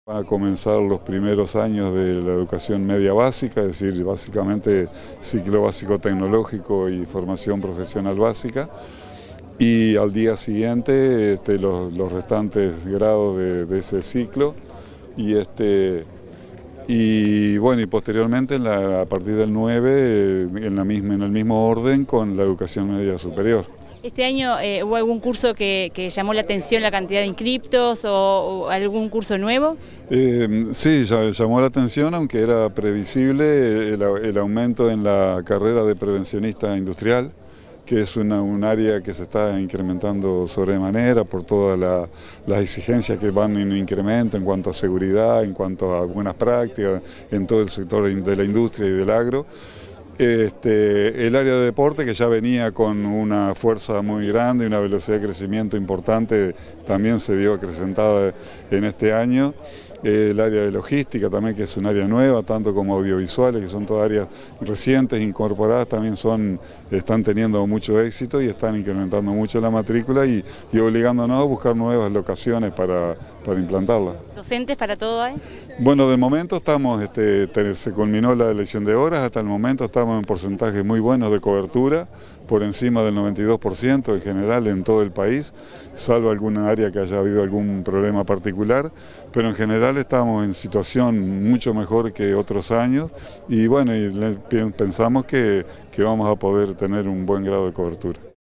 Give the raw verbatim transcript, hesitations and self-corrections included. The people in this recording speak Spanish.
Va a comenzar los primeros años de la educación media básica, es decir, básicamente ciclo básico tecnológico y formación profesional básica. Y al día siguiente este, los, los restantes grados de, de ese ciclo. Y, este, y bueno, y posteriormente en la, a partir del nueve, en, la misma, en el mismo orden con la educación media superior. ¿Este año eh, hubo algún curso que, que llamó la atención la cantidad de inscriptos o, o algún curso nuevo? Eh, sí, llamó la atención, aunque era previsible el, el aumento en la carrera de prevencionista industrial, que es una, un área que se está incrementando sobremanera por todas la, las exigencias que van en incremento en cuanto a seguridad, en cuanto a buenas prácticas, en todo el sector de, de la industria y del agro. Este, el área de deporte, que ya venía con una fuerza muy grande y una velocidad de crecimiento importante, también se vio acrecentada en este año. El área de logística también, que es un área nueva, tanto como audiovisuales, que son todas áreas recientes, incorporadas, también son, están teniendo mucho éxito y están incrementando mucho la matrícula y, y obligándonos a buscar nuevas locaciones para, para implantarla. ¿Docentes para todo hay? Bueno, de momento estamos, este, se culminó la elección de horas, hasta el momento estamos en porcentajes muy buenos de cobertura, por encima del noventa y dos por ciento en general en todo el país, salvo alguna área que haya habido algún problema particular, pero en general estamos en situación mucho mejor que otros años y bueno, y pensamos que, que vamos a poder tener un buen grado de cobertura.